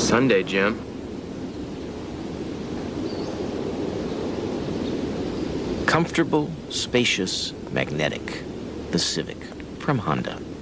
Sunday, Jim. Comfortable, spacious, magnetic. The Civic from Honda.